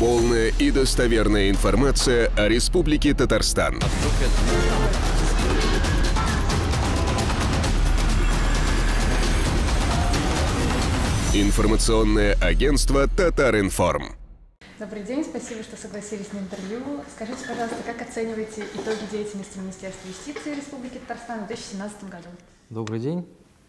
Полная и достоверная информация о Республике Татарстан. Информационное агентство «Татаринформ». Добрый день, спасибо, что согласились на интервью. Скажите, пожалуйста, как оцениваете итоги деятельности Министерства юстиции Республики Татарстан в 2017 году? Добрый день.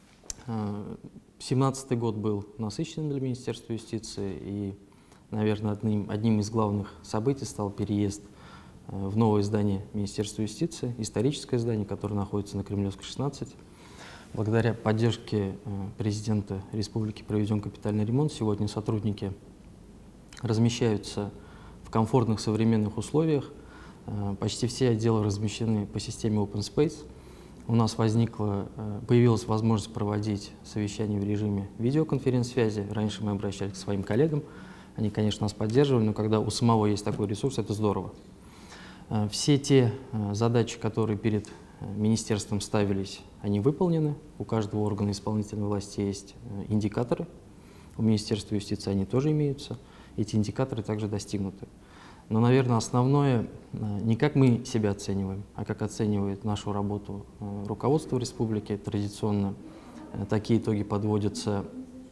2017 год был насыщенным для Министерства юстиции, и, наверное, одним из главных событий стал переезд в новое здание Министерства юстиции, историческое здание, которое находится на Кремлевской, 16. Благодаря поддержке президента республики проведен капитальный ремонт. Сегодня сотрудники размещаются в комфортных современных условиях. Почти все отделы размещены по системе Open Space. У нас появилась возможность проводить совещания в режиме видеоконференц-связи. Раньше мы обращались к своим коллегам. Они, конечно, нас поддерживали, но когда у самого есть такой ресурс, это здорово. Все те задачи, которые перед министерством ставились, они выполнены. У каждого органа исполнительной власти есть индикаторы. У Министерства юстиции они тоже имеются. Эти индикаторы также достигнуты. Но, наверное, основное не как мы себя оцениваем, а как оценивает нашу работу руководство республики. Традиционно такие итоги подводятся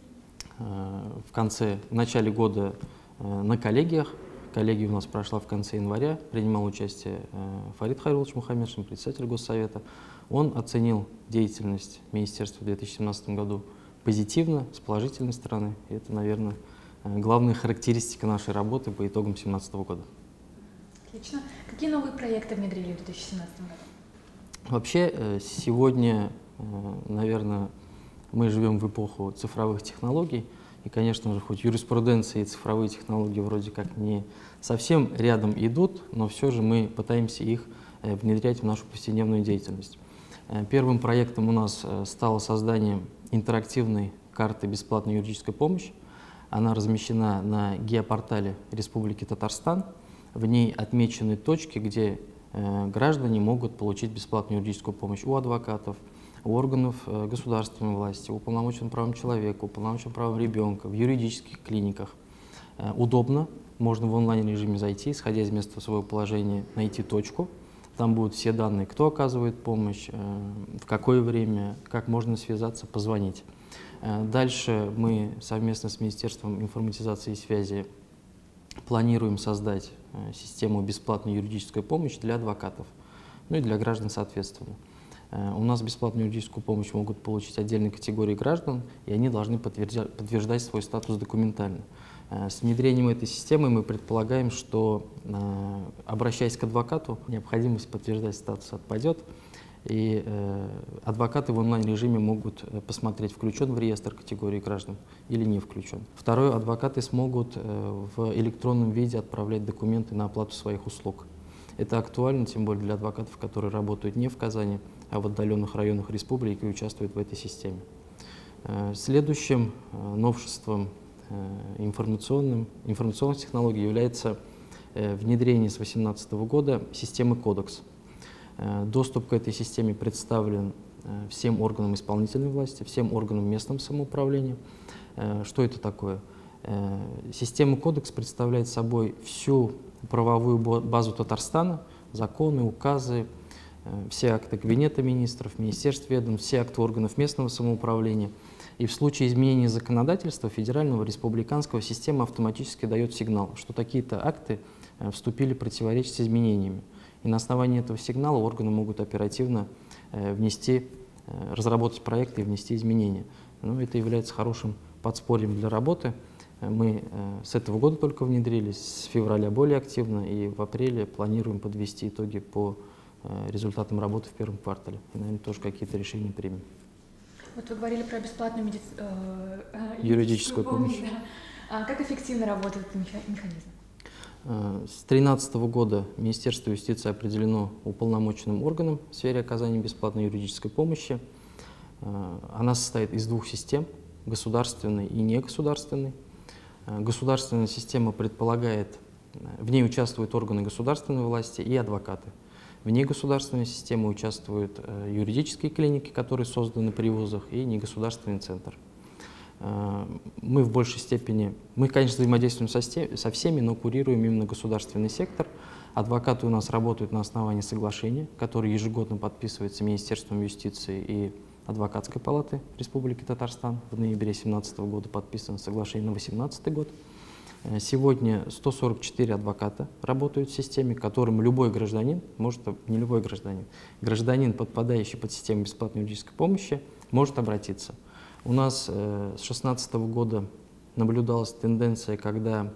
в начале года на коллегиях. Коллегия у нас прошла в конце января, принимал участие Фарид Хайрулович Мухаммедшин, председатель Госсовета. Он оценил деятельность министерства в 2017 году позитивно, с положительной стороны. И это, наверное, главная характеристика нашей работы по итогам 2017 года. Отлично. Какие новые проекты внедрили в 2017 году? Вообще, сегодня, наверное, мы живем в эпоху цифровых технологий. И, конечно же, хоть юриспруденция и цифровые технологии вроде как не совсем рядом идут, но все же мы пытаемся их внедрять в нашу повседневную деятельность. Первым проектом у нас стало создание интерактивной карты бесплатной юридической помощи. Она размещена на геопортале Республики Татарстан. В ней отмечены точки, где граждане могут получить бесплатную юридическую помощь у адвокатов, у органов государственной власти, у уполномоченного правом человека, уполномоченного правом ребенка, в юридических клиниках. Удобно, можно в онлайн-режиме зайти, исходя из места своего положения, найти точку. Там будут все данные, кто оказывает помощь, в какое время, как можно связаться, позвонить. Дальше мы совместно с Министерством информатизации и связи планируем создать систему бесплатной юридической помощи для адвокатов, ну и для граждан соответственно. У нас бесплатную юридическую помощь могут получить отдельные категории граждан, и они должны подтверждать свой статус документально. С внедрением этой системы мы предполагаем, что, обращаясь к адвокату, необходимость подтверждать статус отпадет, и адвокаты в онлайн-режиме могут посмотреть, включен в реестр категории граждан или не включен. Второе, адвокаты смогут в электронном виде отправлять документы на оплату своих услуг. Это актуально, тем более для адвокатов, которые работают не в Казани, а в отдаленных районах республики и участвуют в этой системе. Следующим новшеством информационных технологий является внедрение с 2018 года системы «Кодекс». Доступ к этой системе представлен всем органам исполнительной власти, всем органам местного самоуправления. Что это такое? Система «Кодекс» представляет собой всю правовую базу Татарстана, законы, указы, все акты Кабинета министров, министерств, ведомств, все акты органов местного самоуправления. И в случае изменения законодательства федерального, республиканского, система автоматически дает сигнал, что такие-то акты вступили в противоречие с изменениями. И на основании этого сигнала органы могут оперативно разработать проекты и внести изменения. Ну, это является хорошим подспорьем для работы. Мы с этого года только внедрились, с февраля более активно, и в апреле планируем подвести итоги по результатам работы в первом квартале. И, наверное, тоже какие-то решения примем. Вот вы говорили про бесплатную юридическую помощь. Да. Как эффективно работает этот механизм? С 2013 года Министерство юстиции определено уполномоченным органом в сфере оказания бесплатной юридической помощи. Она состоит из двух систем – государственной и негосударственной. Государственная система предполагает, в ней участвуют органы государственной власти и адвокаты. В негосударственной системе участвуют юридические клиники, которые созданы при вузах, и негосударственный центр. мы в большей степени, мы, конечно, взаимодействуем со всеми, но курируем именно государственный сектор. Адвокаты у нас работают на основании соглашения, которое ежегодно подписывается Министерством юстиции и Адвокатской палаты Республики Татарстан. В ноябре 2017 года подписано соглашение на 2018 год. Сегодня 144 адвоката работают в системе, к которым любой гражданин, может, не любой гражданин, гражданин, подпадающий под систему бесплатной юридической помощи, может обратиться. У нас с 2016 года наблюдалась тенденция, когда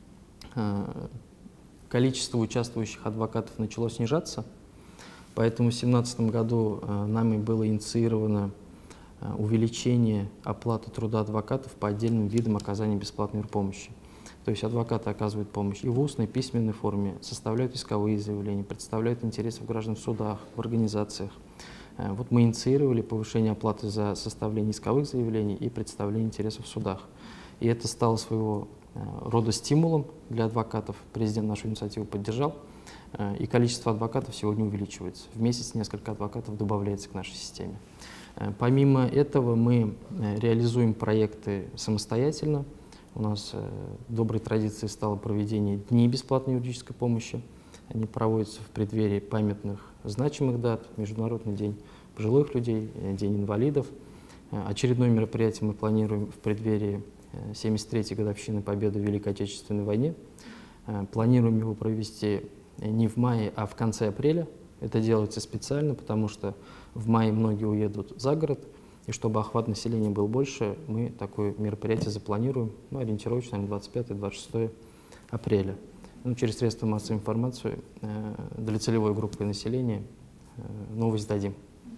количество участвующих адвокатов начало снижаться, поэтому в 2017 году нами было инициировано увеличение оплаты труда адвокатов по отдельным видам оказания бесплатной помощи. То есть адвокаты оказывают помощь и в устной, и письменной форме, составляют исковые заявления, представляют интересы граждан в судах, в организациях. Вот мы инициировали повышение оплаты за составление исковых заявлений и представление интересов в судах. И это стало своего рода стимулом для адвокатов. Президент нашу инициативу поддержал, и количество адвокатов сегодня увеличивается. В месяц несколько адвокатов добавляется к нашей системе. Помимо этого мы реализуем проекты самостоятельно. У нас доброй традицией стало проведение Дней бесплатной юридической помощи. Они проводятся в преддверии памятных значимых дат, Международный день пожилых людей, День инвалидов. Очередное мероприятие мы планируем в преддверии 73-й годовщины победы в Великой Отечественной войне. Планируем его провести не в мае, а в конце апреля. Это делается специально, потому что в мае многие уедут за город. И чтобы охват населения был больше, мы такое мероприятие запланируем, ориентировочно на 25-26 апреля. Через средства массовой информации для целевой группы населения новость дадим.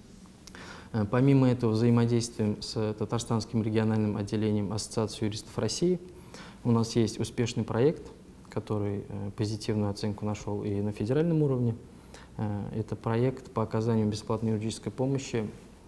Помимо этого, взаимодействием с Татарстанским региональным отделением Ассоциации юристов России у нас есть успешный проект, который позитивную оценку нашел и на федеральном уровне. Это проект по оказанию бесплатной юридической помощи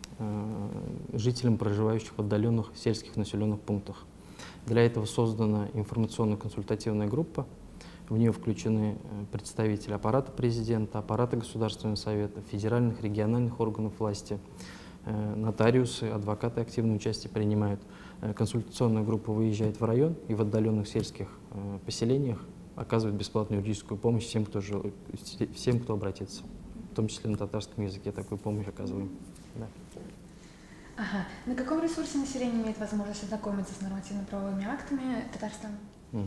жителям, проживающих в отдаленных сельских населенных пунктах. Для этого создана информационно-консультативная группа. В нее включены представители аппарата президента, аппарата Государственного совета, федеральных, региональных органов власти, нотариусы, адвокаты активное участие принимают. Консультационная группа выезжает в район и в отдаленных сельских поселениях оказывает бесплатную юридическую помощь всем, кто обратится. В том числе на татарском языке такую помощь оказываем. Да. Ага. На каком ресурсе население имеет возможность ознакомиться с нормативно-правовыми актами Татарстана?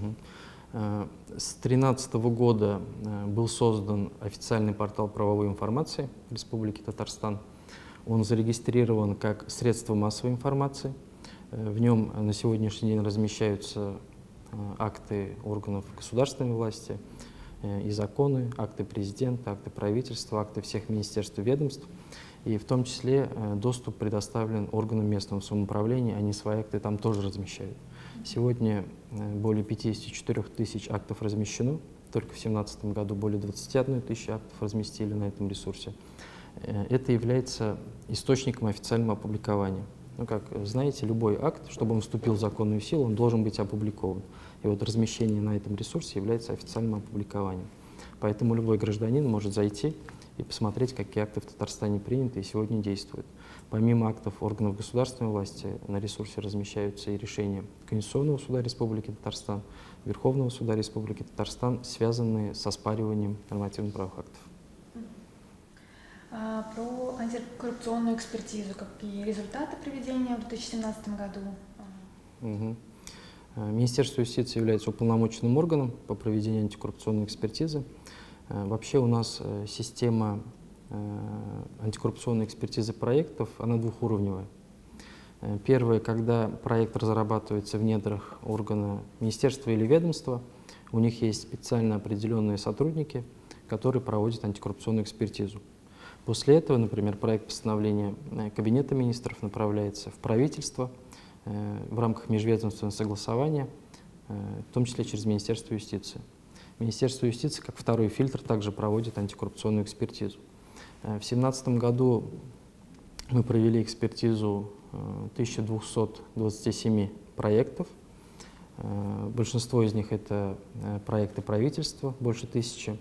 С 2013 года был создан официальный портал правовой информации Республики Татарстан. Он зарегистрирован как средство массовой информации. В нем на сегодняшний день размещаются акты органов государственной власти и законы, акты президента, акты правительства, акты всех министерств и ведомств. И в том числе доступ предоставлен органам местного самоуправления, они свои акты там тоже размещают. Сегодня более 54 тысяч актов размещено, только в 2017 году более 21 тысячи актов разместили на этом ресурсе. Это является источником официального опубликования. Как знаете, любой акт, чтобы он вступил в законную силу, он должен быть опубликован. И вот размещение на этом ресурсе является официальным опубликованием. Поэтому любой гражданин может зайти и посмотреть, какие акты в Татарстане приняты и сегодня действуют. Помимо актов органов государственной власти на ресурсе размещаются и решения Конституционного суда Республики Татарстан, Верховного суда Республики Татарстан, связанные с оспариванием нормативно-правовых актов. Про антикоррупционную экспертизу. Какие результаты проведения в 2017 году? Министерство юстиции является уполномоченным органом по проведению антикоррупционной экспертизы. Вообще у нас система антикоррупционной экспертизы проектов, она двухуровневая. Первое, когда проект разрабатывается в недрах органа министерства или ведомства, у них есть специально определенные сотрудники, которые проводят антикоррупционную экспертизу. После этого, например, проект постановления Кабинета министров направляется в правительство в рамках межведомственного согласования, в том числе через Министерство юстиции. Министерство юстиции, как второй фильтр, также проводит антикоррупционную экспертизу. В 2017 году мы провели экспертизу 1227 проектов. Большинство из них это проекты правительства, больше 1000.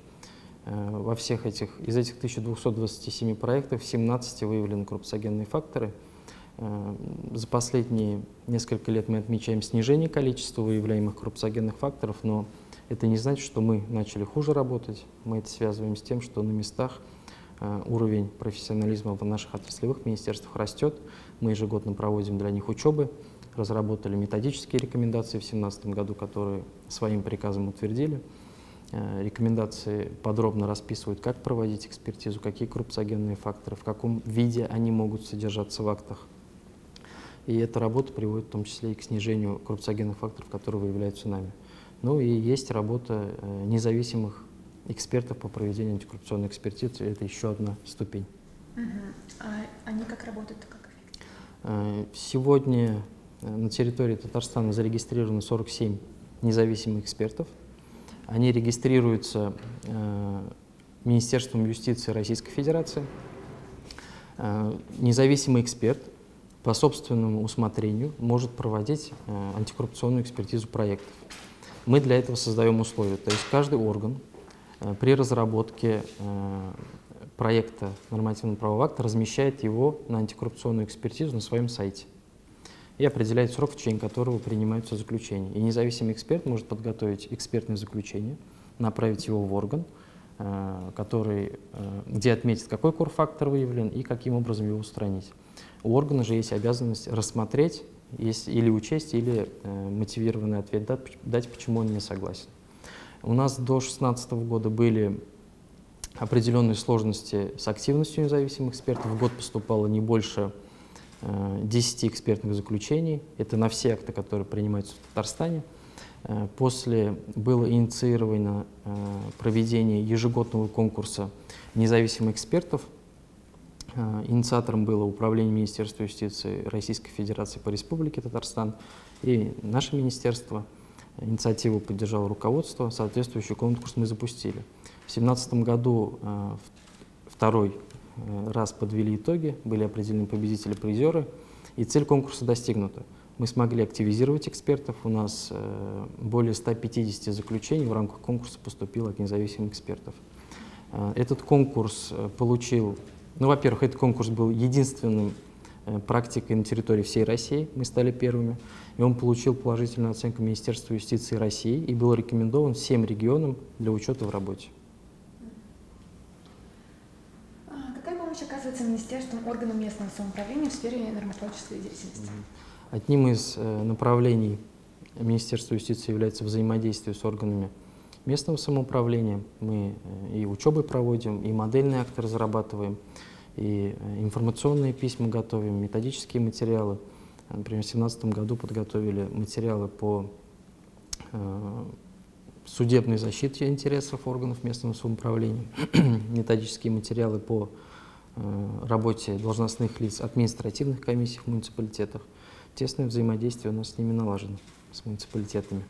Из этих 1227 проектов в 17 выявлены коррупциогенные факторы. За последние несколько лет мы отмечаем снижение количества выявляемых коррупциогенных факторов, но это не значит, что мы начали хуже работать. Мы это связываем с тем, что на местах уровень профессионализма в наших отраслевых министерствах растет. Мы ежегодно проводим для них учебы, разработали методические рекомендации в 2017 году, которые своим приказом утвердили. Рекомендации подробно расписывают, как проводить экспертизу, какие коррупциогенные факторы, в каком виде они могут содержаться в актах. И эта работа приводит в том числе и к снижению коррупциогенных факторов, которые выявляются нами. Ну и есть работа независимых экспертов по проведению антикоррупционной экспертизы. Это еще одна ступень. А они как работают, как эффективно? Сегодня на территории Татарстана зарегистрировано 47 независимых экспертов. Они регистрируются Министерством юстиции Российской Федерации. Независимый эксперт по собственному усмотрению может проводить антикоррупционную экспертизу проектов. Мы для этого создаем условия. То есть каждый орган при разработке проекта нормативно-правового акта размещает его на антикоррупционную экспертизу на своем сайте и определяет срок, в течение которого принимаются заключения. И независимый эксперт может подготовить экспертное заключение, направить его в орган, где отметит, какой корфактор выявлен и каким образом его устранить. У органа же есть обязанность рассмотреть или учесть, или мотивированный ответ дать, почему он не согласен. У нас до 2016 года были определенные сложности с активностью независимых экспертов. В год поступало не больше 10 экспертных заключений. Это на все акты, которые принимаются в Татарстане. После было инициировано проведение ежегодного конкурса независимых экспертов. Инициатором было Управление Министерства юстиции Российской Федерации по Республике Татарстан и наше министерство. Инициативу поддержало руководство, соответствующий конкурс мы запустили. В 2017 году второй раз подвели итоги, были определены победители-призеры, и цель конкурса достигнута. Мы смогли активизировать экспертов, у нас более 150 заключений в рамках конкурса поступило от независимых экспертов. Этот конкурс получил, во-первых, этот конкурс был единственным практикой на территории всей России, мы стали первыми, и он получил положительную оценку Министерства юстиции России и был рекомендован всем регионам для учета в работе. Какая помощь оказывается министерством, органам местного самоуправления в сфере нормотворческой деятельности? Одним из направлений Министерства юстиции является взаимодействие с органами местного самоуправления. Мы и учебы проводим, и модельные акты разрабатываем, и информационные письма готовим, методические материалы. Например, в 2017 году подготовили материалы по судебной защите интересов органов местного самоуправления, методические материалы по работе должностных лиц административных комиссий в муниципалитетах. Тесное взаимодействие у нас с ними налажено, с муниципалитетами.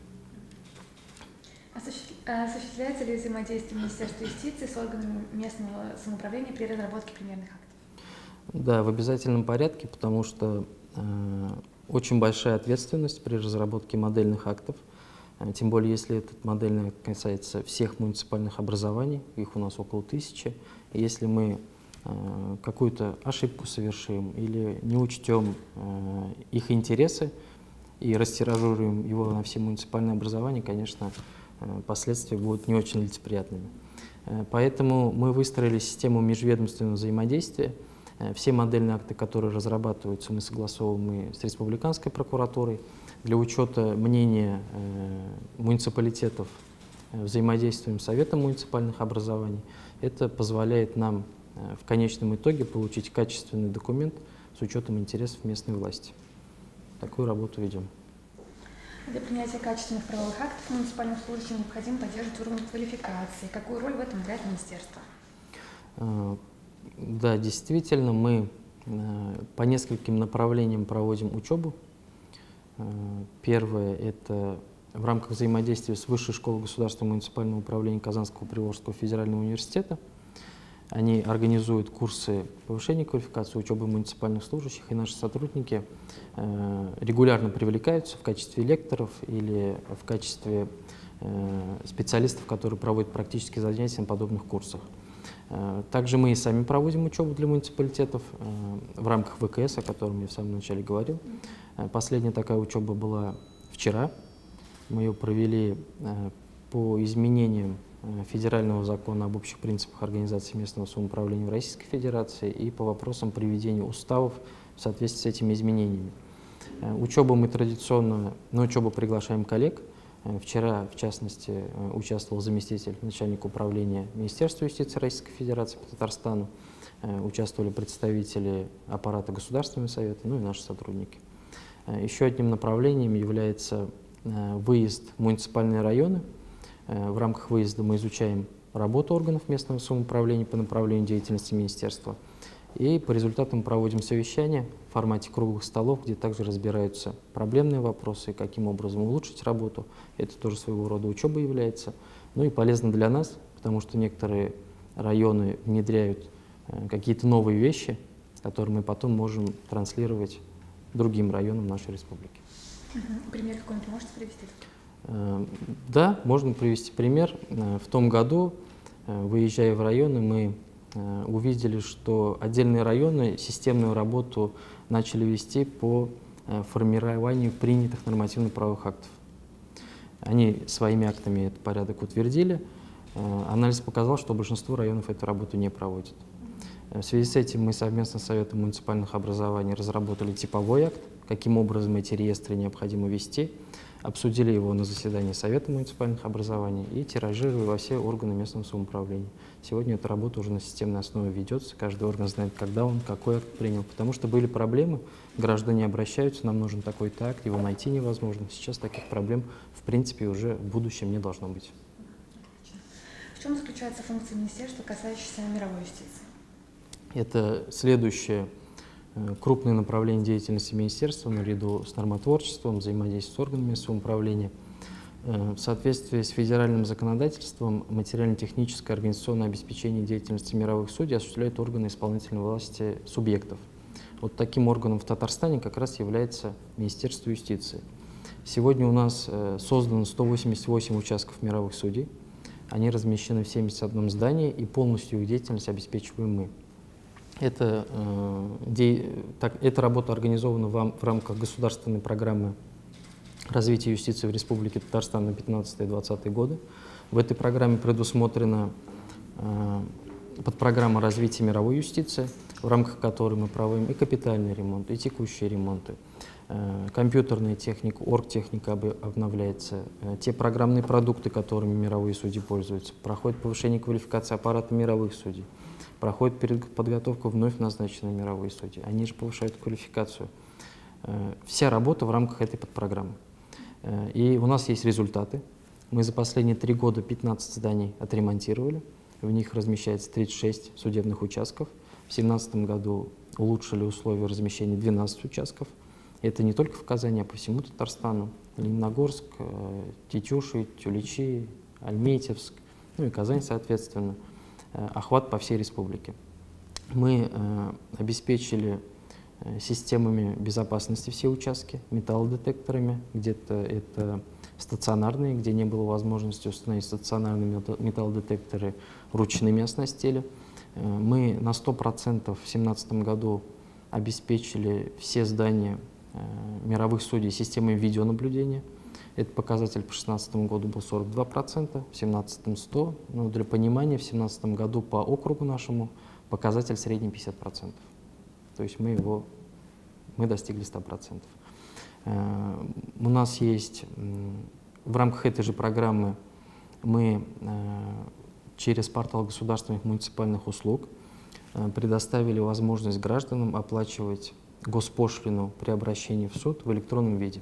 Осуществляется ли взаимодействие Министерства юстиции с органами местного самоуправления при разработке примерных актов? Да, в обязательном порядке, потому что очень большая ответственность при разработке модельных актов, тем более если этот модельный акт касается всех муниципальных образований, их у нас около 1000, и если мы какую-то ошибку совершим или не учтем их интересы и растиражируем его на все муниципальные образования, конечно, последствия будут не очень лицеприятными. Поэтому мы выстроили систему межведомственного взаимодействия. Все модельные акты, которые разрабатываются, мы согласовываем с Республиканской прокуратурой. Для учета мнения муниципалитетов взаимодействуем с Советом муниципальных образований. Это позволяет нам в конечном итоге получить качественный документ с учетом интересов местной власти. Такую работу ведем. Для принятия качественных правовых актов муниципальным служащим необходимо поддерживать уровень квалификации. Какую роль в этом играет министерство? Да, действительно, мы по нескольким направлениям проводим учебу. Первое – это в рамках взаимодействия с Высшей школой государственного муниципального управления Казанского Приволжского федерального университета. Они организуют курсы повышения квалификации, учебы муниципальных служащих, и наши сотрудники регулярно привлекаются в качестве лекторов или в качестве специалистов, которые проводят практические занятия на подобных курсах. Также мы и сами проводим учебу для муниципалитетов в рамках ВКС, о котором я в самом начале говорил. Последняя такая учеба была вчера. Мы ее провели по изменениям федерального закона об общих принципах организации местного самоуправления в Российской Федерации и по вопросам приведения уставов в соответствии с этими изменениями. Учебу мы традиционно, на учебу приглашаем коллег. Вчера, в частности, участвовал заместитель начальника управления Министерства юстиции Российской Федерации по Татарстану, участвовали представители аппарата Государственного совета, ну и наши сотрудники. Еще одним направлением является выезд в муниципальные районы. В рамках выезда мы изучаем работу органов местного самоуправления по направлению деятельности министерства. И по результатам проводим совещания в формате круглых столов, где также разбираются проблемные вопросы, каким образом улучшить работу. Это тоже своего рода учеба является. Ну и полезно для нас, потому что некоторые районы внедряют какие-то новые вещи, которые мы потом можем транслировать другим районам нашей республики. Пример какой-нибудь можете привести? Да, можно привести пример. В том году, выезжая в районы, мы увидели, что отдельные районы системную работу начали вести по формированию принятых нормативно-правовых актов. Они своими актами этот порядок утвердили. Анализ показал, что большинство районов эту работу не проводит. В связи с этим мы совместно с Советом муниципальных образований разработали типовой акт, каким образом эти реестры необходимо вести, обсудили его на заседании Совета муниципальных образований и тиражировали во все органы местного самоуправления. Сегодня эта работа уже на системной основе ведется, каждый орган знает, когда он какой акт принял, потому что были проблемы, граждане обращаются, нам нужен такой-то акт, его найти невозможно. Сейчас таких проблем в принципе уже в будущем не должно быть. В чем заключается функция министерства, касающаяся мировой юстиции? Это следующее крупное направление деятельности министерства наряду с нормотворчеством, взаимодействием с органами самоуправления. В соответствии с федеральным законодательством материально-техническое организационное обеспечение деятельности мировых судей осуществляют органы исполнительной власти субъектов. Вот таким органом в Татарстане как раз является Министерство юстиции. Сегодня у нас создано 188 участков мировых судей. Они размещены в 71 здании, и полностью их деятельность обеспечиваем мы. Эта работа организована в рамках государственной программы развития юстиции в Республике Татарстан на 15-20 годы. В этой программе предусмотрена подпрограмма развития мировой юстиции, в рамках которой мы проводим и капитальный ремонт, и текущие ремонты. Компьютерная техника, оргтехника обновляется, те программные продукты, которыми мировые судьи пользуются, проходит повышение квалификации аппарата мировых судей. Проходит подготовку вновь назначенных мировые судьи. Они же повышают квалификацию. Вся работа в рамках этой подпрограммы. И у нас есть результаты. Мы за последние 3 года 15 зданий отремонтировали. В них размещается 36 судебных участков. В 2017 году улучшили условия размещения 12 участков. Это не только в Казани, а по всему Татарстану. Лениногорск, Тетюши, Тюличи, Альметьевск, ну и Казань, соответственно. Охват по всей республике. Мы обеспечили системами безопасности все участки, металлодетекторами, где-то это стационарные, где не было возможности установить стационарные металлодетекторы, ручными оснастили. Мы на 100% в 2017 году обеспечили все здания мировых судей системой видеонаблюдения. Этот показатель по 2016 году был 42%, в 2017 – 100%. Но для понимания, в 2017 году по округу нашему показатель средний 50%. То есть мы достигли 100%. У нас есть, в рамках этой же программы, мы через портал государственных муниципальных услуг предоставили возможность гражданам оплачивать госпошлину при обращении в суд в электронном виде.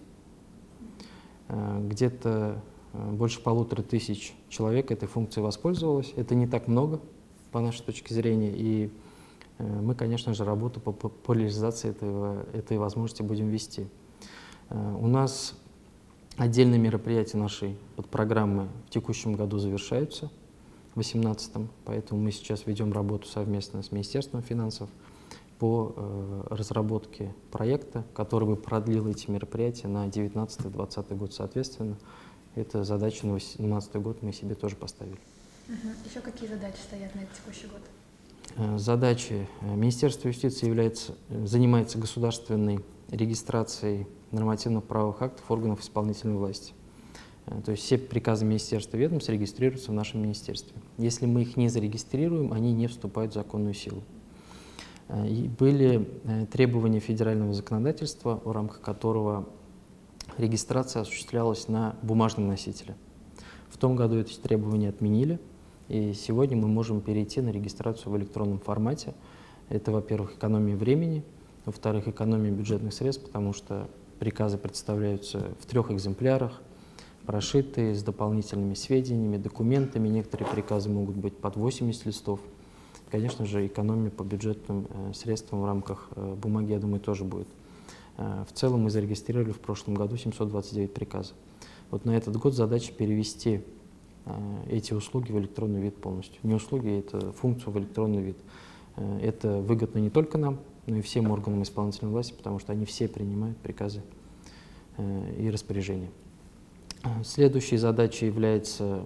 Где-то больше 1500 человек этой функцией воспользовалось. Это не так много, по нашей точке зрения, и мы, конечно же, работу по популяризации этой возможности будем вести. У нас отдельные мероприятия нашей подпрограммы в текущем году завершаются, в 2018, поэтому мы сейчас ведем работу совместно с Министерством финансов по разработке проекта, который бы продлил эти мероприятия на 2019-2020 год соответственно. Эта задача на 2018 год мы себе тоже поставили. Еще какие задачи стоят на текущий год? Задачи. Министерство юстиции занимается государственной регистрацией нормативно-правовых актов органов исполнительной власти. То есть все приказы министерства и ведомств регистрируются в нашем министерстве. Если мы их не зарегистрируем, они не вступают в законную силу. И были требования федерального законодательства, в рамках которого регистрация осуществлялась на бумажном носителе. В том году эти требования отменили, и сегодня мы можем перейти на регистрацию в электронном формате. Это, во-первых, экономия времени, во-вторых, экономия бюджетных средств, потому что приказы представляются в 3 экземплярах, прошитые, с дополнительными сведениями, документами. Некоторые приказы могут быть под 80 листов. Конечно же, экономия по бюджетным средствам в рамках бумаги, я думаю, тоже будет. В целом мы зарегистрировали в прошлом году 729 приказов. Вот на этот год задача перевести эти услуги в электронный вид полностью. Не услуги, это функцию в электронный вид. Это выгодно не только нам, но и всем органам исполнительной власти, потому что они все принимают приказы и распоряжения. Следующей задачей является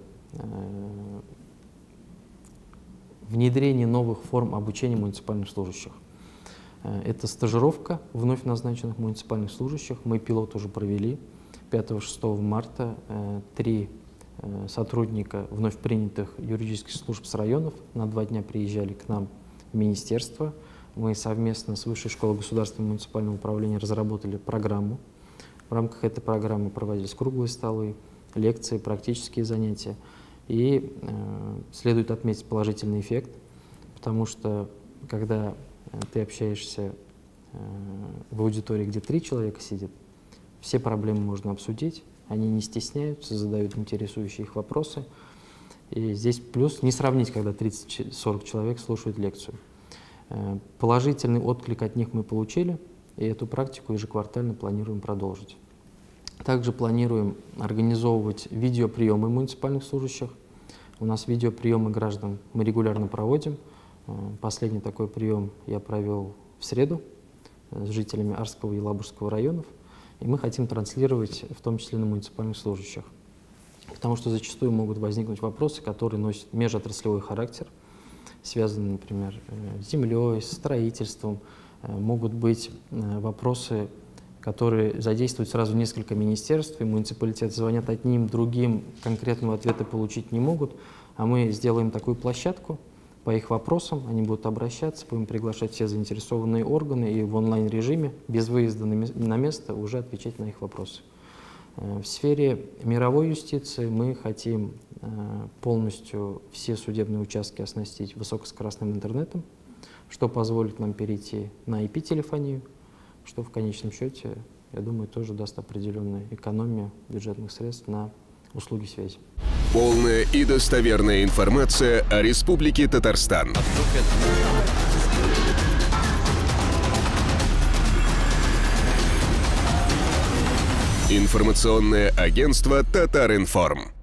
внедрение новых форм обучения муниципальных служащих. Это стажировка вновь назначенных муниципальных служащих. Мы пилот уже провели. 5-6 марта 3 сотрудника вновь принятых юридических служб с районов на 2 дня приезжали к нам в министерство. Мы совместно с Высшей школой государственного муниципального управления разработали программу. В рамках этой программы проводились круглые столы, лекции, практические занятия. И следует отметить положительный эффект, потому что когда ты общаешься в аудитории, где 3 человека сидят, все проблемы можно обсудить, они не стесняются, задают интересующие их вопросы. И здесь плюс не сравнить, когда 30-40 человек слушают лекцию. Положительный отклик от них мы получили, и эту практику ежеквартально планируем продолжить. Также планируем организовывать видеоприемы муниципальных служащих. У нас видеоприемы граждан мы регулярно проводим. Последний такой прием я провел в среду с жителями Арского и Елабужского районов. И мы хотим транслировать в том числе на муниципальных служащих. Потому что зачастую могут возникнуть вопросы, которые носят межотраслевой характер, связанные, например, с землей, с строительством. Могут быть вопросы, которые задействуют сразу несколько министерств, и муниципалитеты звонят одним, другим, конкретного ответа получить не могут. А мы сделаем такую площадку по их вопросам, они будут обращаться, будем приглашать все заинтересованные органы и в онлайн-режиме, без выезда на место, уже отвечать на их вопросы. В сфере мировой юстиции мы хотим полностью все судебные участки оснастить высокоскоростным интернетом, что позволит нам перейти на IP-телефонию, что в конечном счете, я думаю, тоже даст определенную экономию бюджетных средств на услуги связи. Полная и достоверная информация о Республике Татарстан. Информационное агентство «Татаринформ».